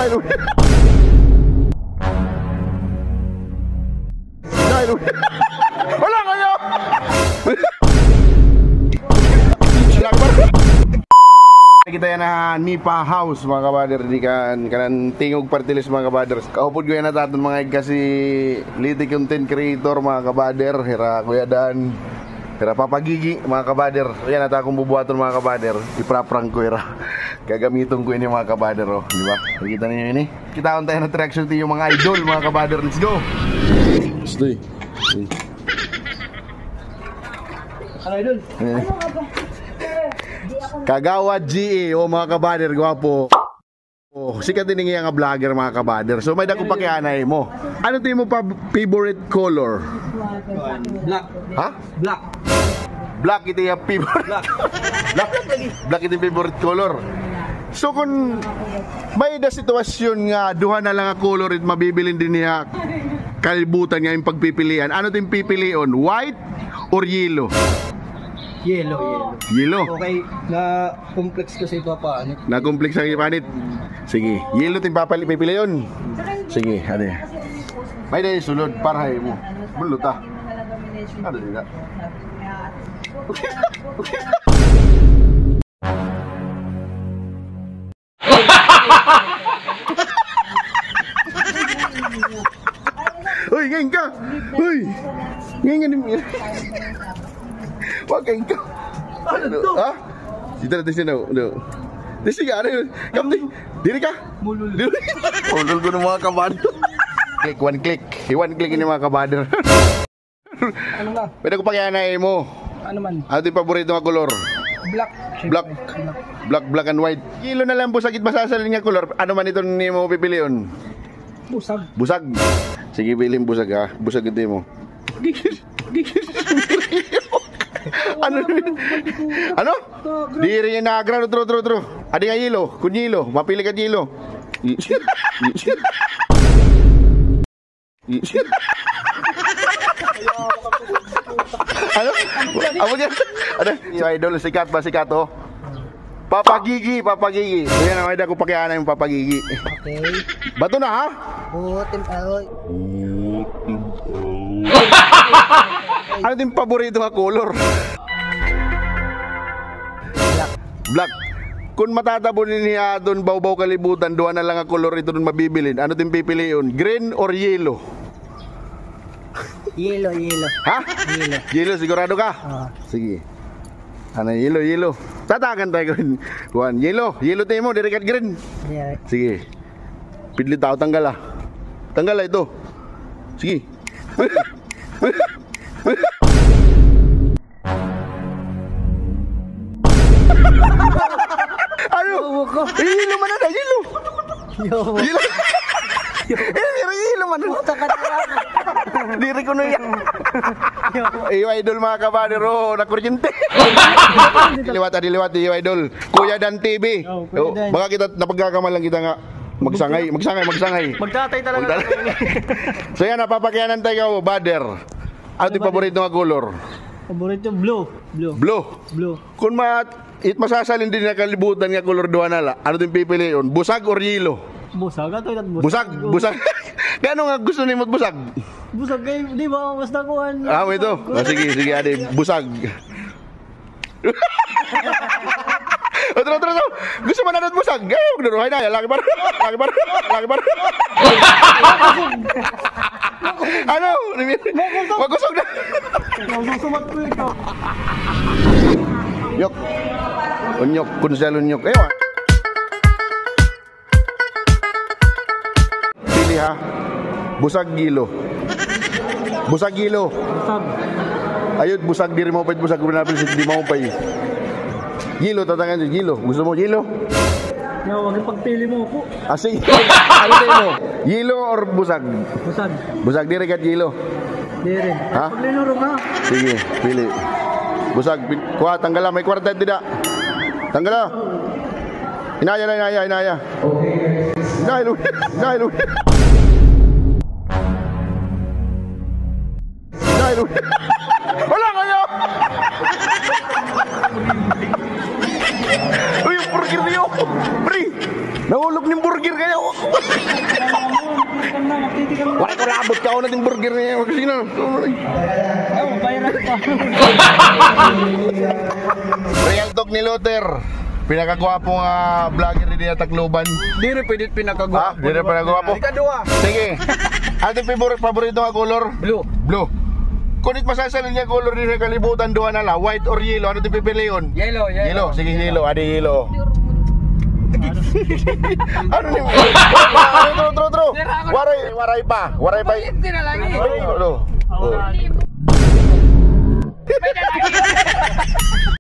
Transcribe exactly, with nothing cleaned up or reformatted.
Dahil Dahil wala kayo. Kita yan na Nipa House mga kabader. Di kan kanan tingog partilis mga kabaders. Kaupod ko yan nataton mga kasi liti content creator mga kabader. Hira Kuya Dan, hira Papa Gigi mga kabader. Yan nata akong bubuhaton mga kabader. Ipraprank ko hira. Gagamiton ko ini mga kabader oh, di ba? Kita niyo ini. Kita on tayo na traction to yung mga idol mga kabader. Let's go. Stay. Ano idol? Eh. Kagawad G E o oh, mga kabader, gwapo. Oh, sikat din nga nga vlogger mga kabader. So may dako pakianay mo. Ano ti mo pa favorite color? Black. Ha? Black. Black ito yung favorite. Black. Black. Black ito yung favorite color. So kung may da sitwasyon nga duha na lang nga color it mabibilin din niya kalibutan nga yung pagpipilian. Ano tin pipilion? White or yellow? Yellow, yellow. Yellow. Okay, na complex kasi ito pa. Ano? Na complex ang ipanit. Sige, yellow tin papali pipilion. Sige, ano yan? May dahil sulod para hay mo. Bulot ah. Ano din na? Uy, ngayon ka! Uy! Ngayon ka din. Wag ngayon ka. Ano to? Ha? Dito natin siya na. Dito siya, ano yun? Kamti, diri ka? Mulul. Mulul ko ng mga kabader. Click, one click. One click ini mga kabader. Ano na? Pwede ko pakianay mo. Ano man? Ano yung paborito nga color? Black. Black. Black, black and white. Kilo na lang po sakit masasalin nga color. Ano man ito ni mo pipilion? Busag. Busag. Sige, bilhin busag ha. Busag ito mo. Ano? Ano? Diri yung nagra. Tro, tro, tro. Adi nga yelo. Kun yelo. Mapili ka yelo. Ano? Amo dyan? Ano? So idol, sikat ba sikat oh? Papa Gigi, Papa Gigi. Yan ang idol ko pakiana yung Papa Gigi. Okay. Bato na ha? Oo, timparoy. Ano din paborito nga color? Black. Black. Kung matatabunin niya doon baw-baw kalibutan, doon na lang ang color ito doon mabibilin. Ano din pipiliin? Green or yellow? Yellow, yellow. Ha? Yellow. Yellow, sigurado ka? Oo. Sige. Ano, yellow, yellow. Tatakan tayo ko. Juan, yellow. Yellow tayo mo, direkat green. Yeah. Sige. Pidlit tao, tanggal ah. Tanggal ah ito. Sige. Ano? Eh, yellow man na, yellow. Yo. Yellow. Eh, yellow man na. Puta ka na. Diri ko na yan. Iyo idol mga kabader, oh, nakuryente. Liwat, adi liwat, iyo idol. Kuya Dan T V. Oh, Kuya Oh, Dan. baka kita napagkakamalan kita nga magsangay, magsangay, magsangay. Magtatay talaga. So yan, napapakyanan tayo, bader. Ano yung paborito nga color? Paborito blue. Blue. Blue. Blue. Kung ma it masasalin din na kalibutan nga color duha na la, ano yung pipiliin? Busag or yellow? Busag ato itat busag. Busag, busag. Gano nga gusto ni mo busag? Busag kay di ba mas nakuan. Ah, mo ito. Oh, sige, sige, ade, busag. Otro, otro, otro. Gusto man na busag. Gaya, magdaruhay na. Laki bar. Laki bar. Laki bar. Ano? Magusog na. Susumat ko ito. Yok. Unyok, kunsel unyok. Ewa. Pili ha. Busag gilo. Busag gilo. Busag. Ayun, busag diri mo pa busag pinapil si di mo pa. Gilo tatangan si gilo. Gusto mo gilo? Yo, wag yung pagpili mo ko. Ah, sige. Ano tayo mo? Gilo or busag? Busag. Busag diri kat gilo. Dire. Ha? Paglinuro ka. Sige, pili. Busag, kuha, tanggala, may kwarta tidak. Tanggala. Inaya na, inaya, inaya. Dahil, dahil. Dahil. Wala kayo! Uy, yung burger niyo. Pre, nahulog ng burger kayo. Titikan na, magtitikan na. Wala ko labot ka ako natin burger niya. Kasi na. Ayaw, bayaran pa. Real talk ni Luther. Pinakagwapong uh, vlogger din na Tacloban. Di rin pwede Ha? pinakagwapo. Di na pinakagwapo? Ikadua. Sige. Ating favorite, paborito nga color? Blue. Blue. Kunit masasalin niya color din sa kalibutan doon na la, white or yellow, ano ito pipili yun? Yellow, Yellow, yellow. sige yellow, adi yellow. Ano ni? Ano, tro, tro, tro. Waray, waray pa, waray pa. Hindi na lagi. Ano? Ako na. Oh.